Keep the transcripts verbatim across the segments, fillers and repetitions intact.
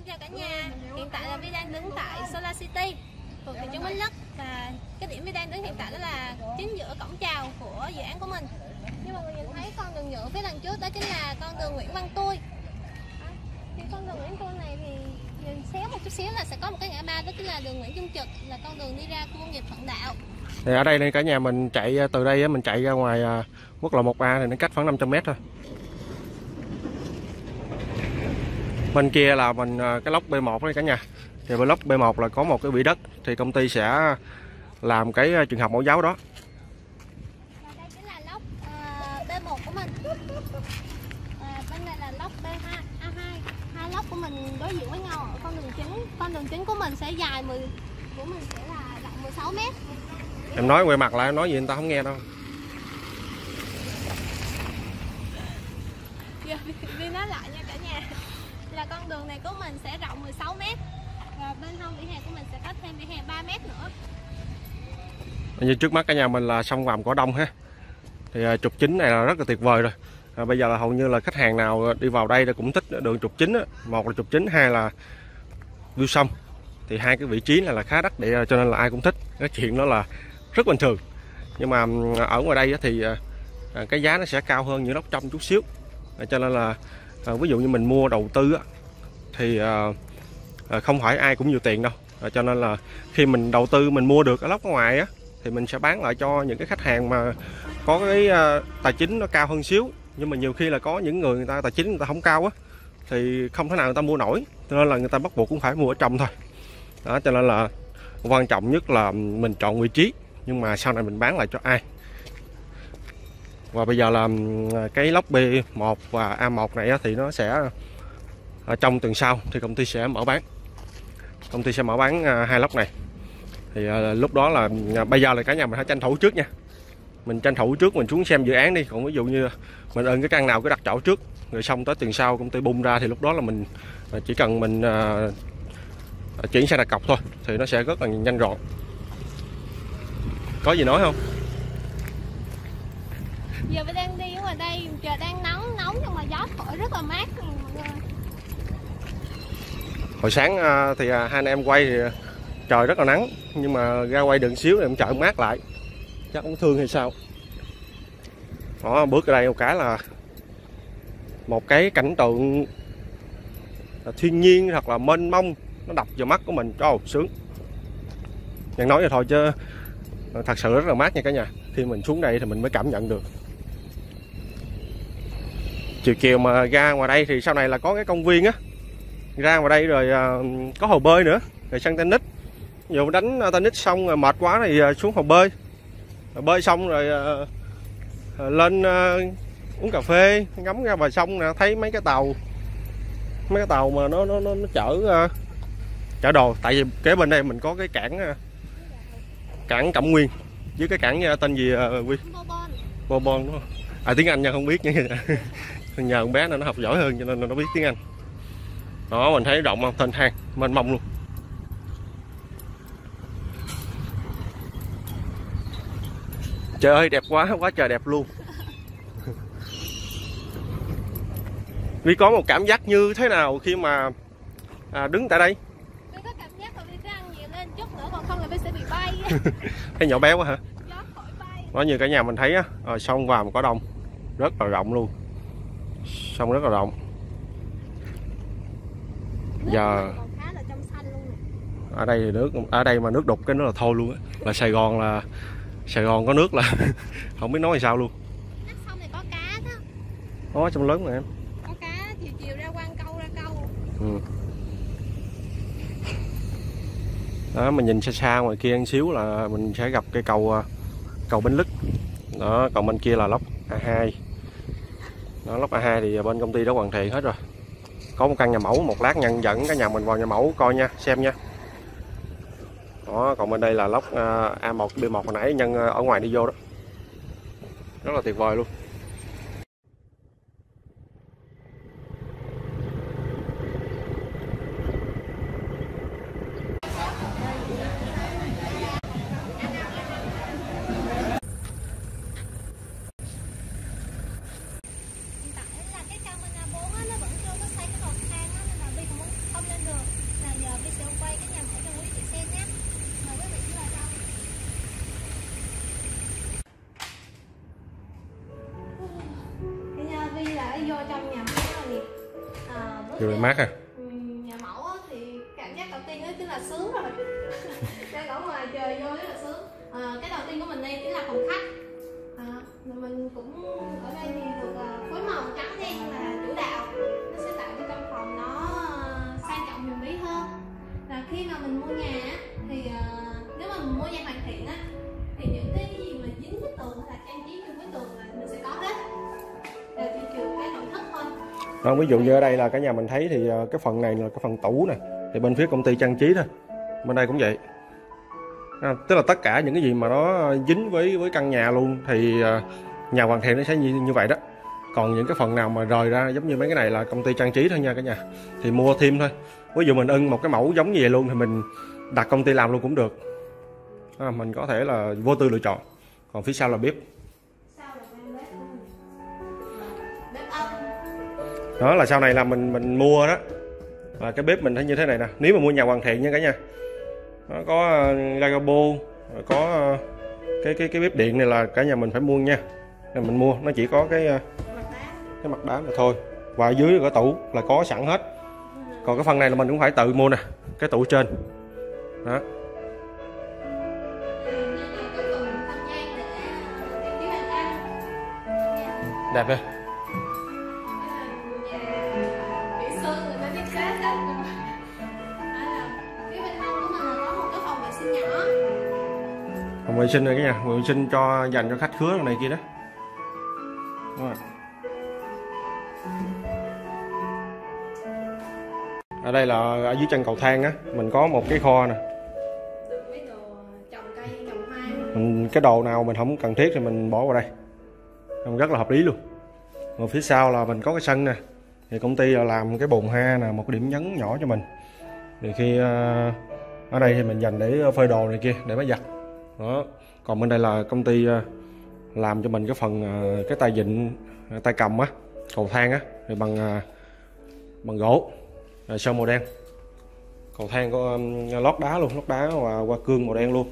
Xin chào cả nhà, hiện tại là Vi đang đứng tại Solar City thuộc thị trấn Bến Lức, và cái điểm Vi đang đứng hiện tại đó là chính giữa cổng chào của dự án của mình. Như mọi người nhìn thấy con đường nhựa phía đằng trước đó chính là con đường Nguyễn Văn Tui. Thì con đường Nguyễn Văn Tui này thì nhìn xéo một chút xíu là sẽ có một cái ngã ba, đó chính là đường Nguyễn Trung Trực, là con đường đi ra khu công nghiệp Thuận Đạo. Thì ở đây này cả nhà, mình chạy từ đây mình chạy ra ngoài quốc lộ một A thì nó cách khoảng năm trăm mét thôi. Bên kia là mình cái lốc B một đấy cả nhà. Thì bên lốc B một là có một cái vị đất, thì công ty sẽ làm cái trường học mẫu giáo đó. Và đây chính là lốc uh, B một của mình. À, bên này là lốc B hai, A hai. Hai lốc của mình đối diện với nhau ở con đường chính. Con đường chính của mình sẽ dài mười của mình sẽ là rộng mười sáu mét. Em nói quay mặt lại, em nói gì người ta không nghe đâu. Giờ Vi nói lại nha cả nhà, là con đường này của mình sẽ rộng mười sáu mét, và bên hông vỉa hè của mình sẽ có thêm vỉa hè ba mét nữa. Như trước mắt cả nhà mình là sông Vàm Cỏ Đông ha. Thì trục chính này là rất là tuyệt vời rồi. À, bây giờ là hầu như là khách hàng nào đi vào đây cũng thích đường trục chính á. Một là trục chính, hai là view sông. Thì hai cái vị trí này là khá đắc địa, cho nên là ai cũng thích. Cái chuyện đó là rất bình thường. Nhưng mà ở ngoài đây thì cái giá nó sẽ cao hơn những lốc trong chút xíu. Cho nên là ví dụ như mình mua đầu tư thì không phải ai cũng nhiều tiền đâu. Cho nên là khi mình đầu tư mình mua được cái lốc ở ngoài á, thì mình sẽ bán lại cho những cái khách hàng mà có cái tài chính nó cao hơn xíu. Nhưng mà nhiều khi là có những người người ta tài chính người ta không cao á, thì không thể nào người ta mua nổi, cho nên là người ta bắt buộc cũng phải mua ở trong thôi đó. Cho nên là quan trọng nhất là mình chọn vị trí, nhưng mà sau này mình bán lại cho ai. Và bây giờ là cái lốc B một và A một này thì nó sẽ ở trong tuần sau thì công ty sẽ mở bán. Công ty sẽ mở bán hai lốc này. Thì lúc đó là bây giờ là cả nhà mình phải tranh thủ trước nha. Mình tranh thủ trước, mình xuống xem dự án đi. Còn ví dụ như mình ơn cái căn nào cứ đặt chỗ trước, rồi xong tới tuần sau công ty bung ra, thì lúc đó là mình chỉ cần mình uh, chuyển sang đặt cọc thôi, thì nó sẽ rất là nhanh gọn. Có gì nói không? Giờ mình đang đi ở ngoài đây, trời đang nóng nóng nhưng mà gió thổi rất là mát. Hồi sáng thì hai anh em quay thì trời rất là nắng, nhưng mà ra quay đường xíu thì em chợ mát lại, chắc cũng thương hay sao. Đó, bước ở đây một cái là một cái cảnh tượng thiên nhiên thật là mênh mông, nó đập vào mắt của mình, trời sướng. Nhận nói vậy thôi chứ thật sự rất là mát nha cả nhà. Khi mình xuống đây thì mình mới cảm nhận được. Chiều chiều mà ra ngoài đây thì sau này là có cái công viên á, ra ngoài đây rồi có hồ bơi nữa, rồi sân tennis. Dù đánh tennis xong rồi mệt quá thì xuống hồ bơi, rồi bơi xong rồi lên uống cà phê, ngắm ra bờ sông nè, thấy mấy cái tàu mấy cái tàu mà nó nó nó, nó chở chở đồ. Tại vì kế bên đây mình có cái cảng cảng Cẩm Nguyên với cái cảng tên gì Quy? Bourbon đúng không? À, tiếng Anh nha không biết nha. Nhờ con bé này nó học giỏi hơn cho nên nó biết tiếng Anh. Đó, mình thấy rộng không, thênh thang mênh mông luôn. Trời ơi đẹp quá, quá trời đẹp luôn. Vi có một cảm giác như thế nào khi mà à, đứng tại đây? Vi có cảm giác là Vi sẽ ăn nhiều lên chút nữa, còn không là Vi sẽ bị bay. Thấy nhỏ bé quá hả? Gió thổi bay. Đó, như cả nhà mình thấy á, à, sông Vàm Cỏ Đông rất là rộng luôn. Sông rất là rộng. Nước Giờ còn khá là trong xanh luôn nè. Ở đây thì nước ở đây mà nước đục cái nó là thôi luôn á. Là Sài Gòn là Sài Gòn có nước là không biết nói sao luôn. Nước sông này có cá đó. Đó, trong lớn mà em. Có cá, chiều chiều ra quăng câu ra câu. Ừ. Đó, mình nhìn xa xa ngoài kia một xíu là mình sẽ gặp cái cầu cầu Bến Lức. Đó, còn bên kia là lốc A hai. Đó, lốc A hai thì bên công ty đã hoàn thiện hết rồi. Có một căn nhà mẫu, một lát nhân dẫn cả nhà mình vào nhà mẫu coi nha, xem nha. Đó, còn bên đây là lốc A một, B một hồi nãy nhân ở ngoài đi vô đó. Rất là tuyệt vời luôn. Hiện tại là cái căn bên A bốn á, nó vẫn chưa có xây cái cầu thang á, nên là Vi cũng không lên được. Kiểu này mát ha. Nhà mẫu thì cảm giác đầu tiên đó chính là sướng rồi. Ra ở ngoài trời vô rất là sướng. À, cái đầu tiên của mình đây chính là phòng khách. À, mình cũng ở đây thì được phối màu trắng đen là chủ đạo, nó sẽ tạo cho căn phòng nó sang trọng huyền bí hơn. Và khi mà mình mua nhà thì uh, nếu mà mình mua nhà hoàn thiện á thì những cái gì mà dính với tường hay là trang trí chung với tường là mình sẽ có hết, đều chỉ trừ cái nội thất thôi. Đó, ví dụ như ở đây là cả nhà mình thấy thì cái phần này là cái phần tủ nè, thì bên phía công ty trang trí thôi, bên đây cũng vậy. À, tức là tất cả những cái gì mà nó dính với với căn nhà luôn thì nhà hoàn thiện nó sẽ như, như vậy đó. Còn những cái phần nào mà rời ra giống như mấy cái này là công ty trang trí thôi nha cả nhà, thì mua thêm thôi. Ví dụ mình ưng một cái mẫu giống như vậy luôn thì mình đặt công ty làm luôn cũng được. À, mình có thể là vô tư lựa chọn. Còn phía sau là bếp. Đó là sau này là mình mình mua đó, và cái bếp mình thấy như thế này nè. Nếu mà mua nhà hoàn thiện nha cả nhà, nó có uh, lavabo, có uh, cái cái cái bếp điện này là cả nhà mình phải mua nha. Nên mình mua nó chỉ có cái uh, cái mặt đá mà thôi, và ở dưới cái tủ là có sẵn hết. Còn cái phần này là mình cũng phải tự mua nè, cái tủ trên đó. Đẹp ha. Phòng vệ sinh này cái nhà, phòng vệ sinh cho dành cho khách khứa này kia đó. Đúng rồi. Ở đây là ở dưới chân cầu thang á, mình có một cái kho nè. Mình, cái đồ nào mình không cần thiết thì mình bỏ vào đây, rất là hợp lý luôn. Rồi phía sau là mình có cái sân nè, thì công ty là làm cái bồn hoa nè, một cái điểm nhấn nhỏ cho mình. Thì khi uh, ở đây thì mình dành để phơi đồ này kia để máy giặt. Đó. Còn bên đây là công ty uh, làm cho mình cái phần uh, cái tay vịn, uh, tay cầm á, cầu thang á, thì bằng uh, bằng gỗ, uh, sơn màu đen. Cầu thang có um, lót đá luôn, lót đá và hoa cương màu đen luôn.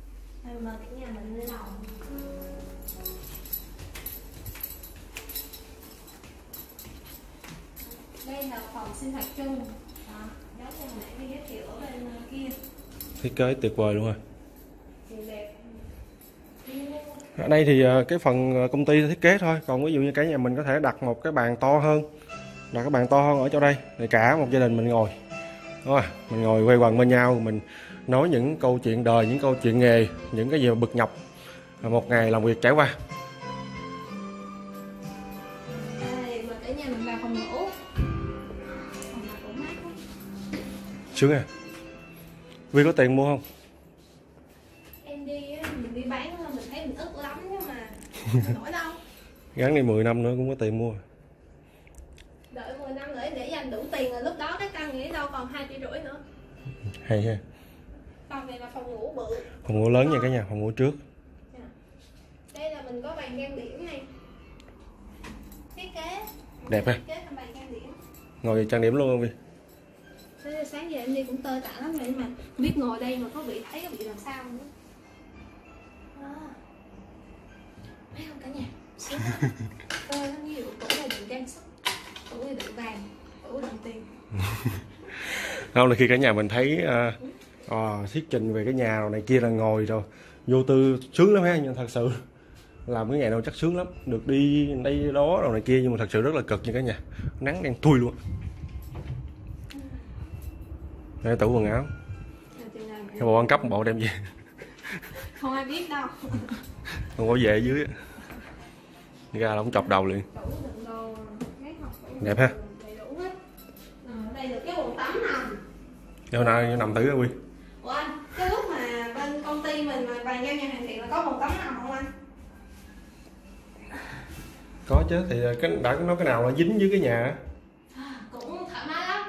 Đây là phòng sinh hoạt chung. Đó, giống như nãy cái giới thiệu ở bên kia. Thiết kế tuyệt vời luôn rồi. Ở đây thì cái phần công ty thiết kế thôi, còn ví dụ như cả nhà mình có thể đặt một cái bàn to hơn, đặt cái bàn to hơn ở chỗ đây để cả một gia đình mình ngồi. Đúng rồi, mình ngồi quay quần bên nhau, mình nói những câu chuyện đời, những câu chuyện nghề, những cái gì mà bực nhọc một ngày làm việc trải qua. Đây mà cả nhà mình vào phòng ngủ. Phòng nào cũng mát lắm. Sướng à. Vi có tiền mua không? Em đi á, mình đi bán mình thấy mình ức lắm nhưng mà không nổi đâu. Gắn đi mười năm nữa cũng có tiền mua. Đợi mười năm nữa để dành đủ tiền rồi lúc đó cái căn nghĩ đâu còn hai tỷ rưỡi nữa. Hay ha. Phòng này là phòng ngủ bự. Phòng ngủ lớn nha cả nhà, phòng ngủ trước. Đây là mình có bàn trang điểm này. Thiết kế. Đẹp ha. Thiết kế thành bàn trang điểm. Ngồi trang điểm luôn không Vi? Thế sáng giờ em đi cũng tơi tả lắm rồi mà biết ngồi đây mà có bị thấy có bị làm sao nữa. À. Thấy không cả nhà? Sướng không? Tơi nó nhiều, tủ này đựng trang sức, tủ này đựng vàng, tủ đựng tiền. Không là khi cả nhà mình thấy uh, uh, thuyết trình về cái nhà rồi này kia là ngồi rồi vô tư sướng lắm ha, nhưng thật sự làm cái ngày nào chắc sướng lắm, được đi đây đó rồi này kia, nhưng mà thật sự rất là cực nha cả nhà, nắng đang thui luôn. Đây tủ quần áo, cái bộ ăn cắp một bộ đem về. Không ai biết đâu. Không có về ở dưới ra là không chọc đầu liền. Đẹp ha. Đây là cái bồn tắm nằm. Đâu nào nằm thử Quy. Ủa anh, cái lúc mà bên công ty mình mà bàn giao nhà hoàn thiện là có bồn tắm nằm không anh? Có chứ, thì cái đã nói cái nào là dính dưới cái nhà. Cũng thoải mái lắm.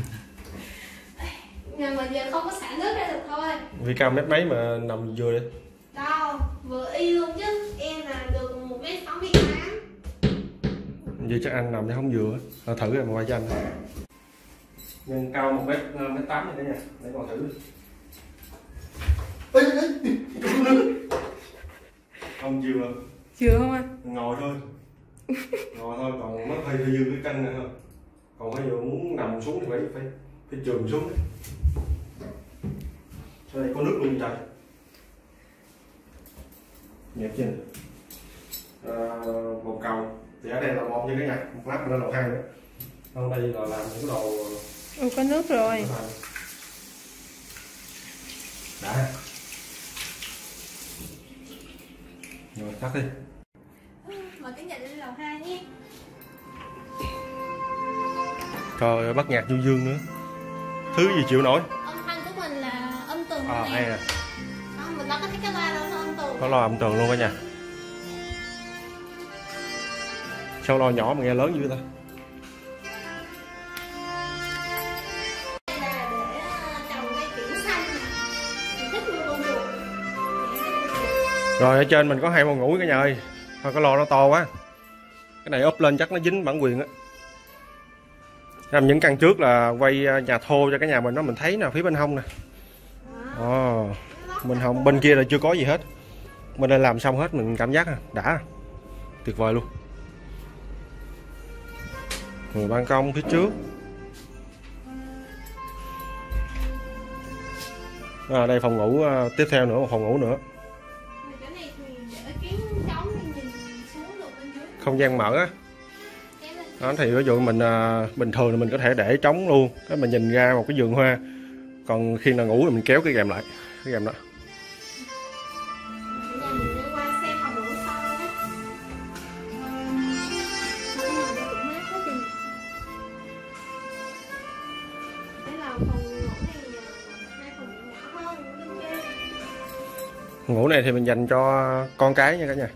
Nhưng mà giờ không có xả nước ra được thôi. Vì cao mét mấy mà nằm vừa đi. Đâu, vừa y luôn chứ. Em là được một mét sáu mươi tám. Vậy chắc anh nằm chứ không vừa. Thôi thử rồi mà quay cho anh. Nhưng cao một mét tám như thế nha, để còn thử đi. Không vừa. Chưa không anh? Ngồi thôi. Ngồi thôi, còn mất hơi dư cái cân này thôi. Còn bây giờ muốn nằm xuống thì phải phải phải chườm xuống đấy. Ở đây có nước luôn trời. Đẹp chưa? À, một cầu thì ở đây là một như cái nhà, một lát nữa là hai nữa. Ở đây là làm những đồ. Ừ, có nước rồi. Đã. Rồi tắt đi. Mời cả nhà lên lầu hai nhé. Trời ơi, bắt nhạc du dương nữa. Thứ gì chịu nổi. Âm thanh của mình là âm tường. À hay à. Đó, mình đâu có thấy cái loa đâu, nó âm tường. Có loa âm tường luôn cả nhà. Sao loa nhỏ mà nghe lớn dữ ta? Đây là để trồng cây kiểng xanh. Mình thích nuôi con chuột. Rồi ở trên mình có hai phòng ngủ cả nhà ơi. Thôi cái lò nó to quá. Cái này úp lên chắc nó dính bản quyền á. Làm những căn trước là quay nhà thô cho cái nhà mình đó, mình thấy nè, phía bên hông nè. Ồ, oh, bên hông bên kia là chưa có gì hết. Bên đây làm xong hết, mình cảm giác đã tuyệt vời luôn. Rồi ban công phía trước. À, đây phòng ngủ uh, tiếp theo nữa, một phòng ngủ nữa. Không gian mở á. Đó, thì ví dụ mình à, bình thường thì mình có thể để trống luôn, cái mình nhìn ra một cái vườn hoa. Còn khi nào ngủ thì mình kéo cái rèm lại, cái rèm đó. Ngủ này thì mình dành cho con cái nha cả nhà.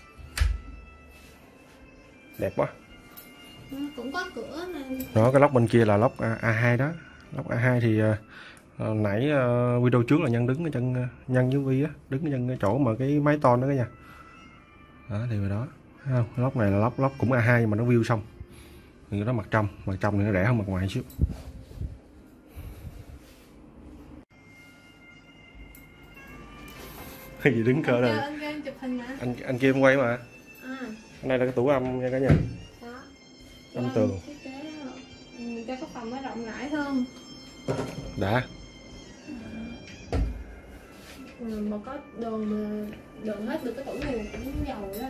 Đẹp quá. Cũng có cửa này. Đó, cái lốc bên kia là lốc A hai đó. Lốc A hai thì uh, nãy uh, video trước là Nhân đứng ở chân uh, Nhân với Vi á, đứng ở chân cái chỗ mà cái máy to đó cả nhà. Đó thì rồi đó. Thấy không? Lốc này là lốc lốc cũng A hai nhưng mà nó view xong. Thì đó mặt trong, mặt trong thì nó rẻ hơn mặt ngoài xíu. Cái gì đứng cỡ đây? Anh, anh chụp hình hả? Anh anh kia em quay mà. À. Cái này là cái tủ âm nha cả nhà. Đó. Âm tường. Mình cho cái phòng nó rộng rãi hơn. Đã. Ừ, mà có đồ mà đựng hết được cái tủ này cũng giàu lắm.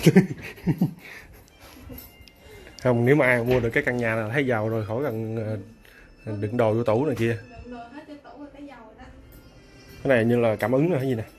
Không, nếu mà ai mua được cái căn nhà là thấy giàu rồi, khỏi cần uh, đựng đồ vô tủ này kia. Đựng đồ hết vô tủ là cái giàu rồi đó. Cái này như là cảm ứng rồi hay gì nè.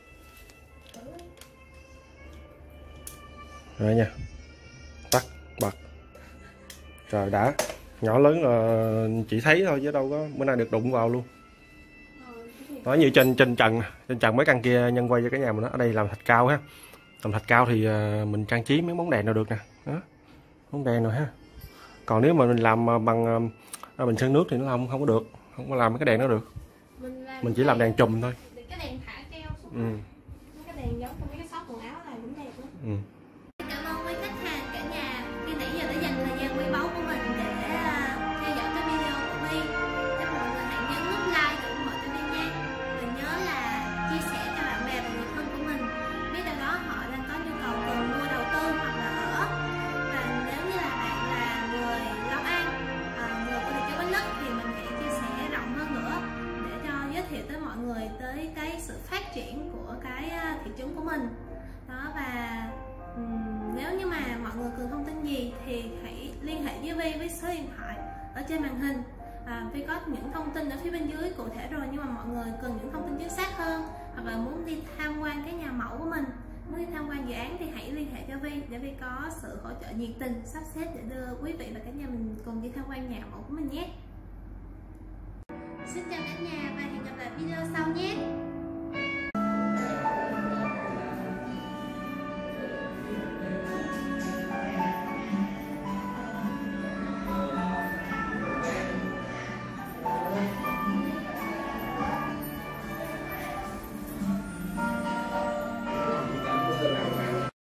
Rồi nha. Tắt, bật. Trời đã. Nhỏ lớn là chỉ thấy thôi chứ đâu có bữa nay được đụng vào luôn. Đó, như trên trên trần, trên trần mấy căn kia Nhân quay cho cái nhà mình đó. Ở đây làm thạch cao ha. Làm thạch cao thì mình trang trí mấy bóng đèn nào được nè. Đó. Bóng đèn rồi ha. Còn nếu mà mình làm bằng bình sơn nước thì nó không không có được, không có làm mấy cái đèn đó được. Mình, mình chỉ làm đèn chùm thôi. Cái đèn thả keo xuống. Ừ. Cái đèn giống trong mấy cái shop quần áo này cũng đẹp lắm. Ừ. Cảm ơn quý khách hàng cả nhà khi nãy giờ đã dành thời gian quý báu của mình để theo dõi cái video của Vi. Chắc mọi người hãy nhấn nút like để ủng hộ cho Vi nha. Và nhớ là chia sẻ cho bạn bè và người thân của mình. Biết đâu đó họ đang có nhu cầu cần mua đầu tư hoặc là ở. Và nếu như là bạn là người Long An, người của thị trấn Bến Lức thì mình hãy chia sẻ rộng hơn nữa để cho giới thiệu tới mọi người tới cái sự phát triển của cái thị trấn của mình. Đó, và um, nếu như mà mọi người cần thông tin gì thì hãy liên hệ với Vi với số điện thoại ở trên màn hình. à, Vi có những thông tin ở phía bên dưới cụ thể rồi, nhưng mà mọi người cần những thông tin chính xác hơn hoặc là muốn đi tham quan cái nhà mẫu của mình, muốn đi tham quan dự án thì hãy liên hệ cho Vi để Vi có sự hỗ trợ nhiệt tình sắp xếp để đưa quý vị và cả nhà mình cùng đi tham quan nhà mẫu của mình nhé. Xin chào cả nhà và hẹn gặp lại video sau nhé.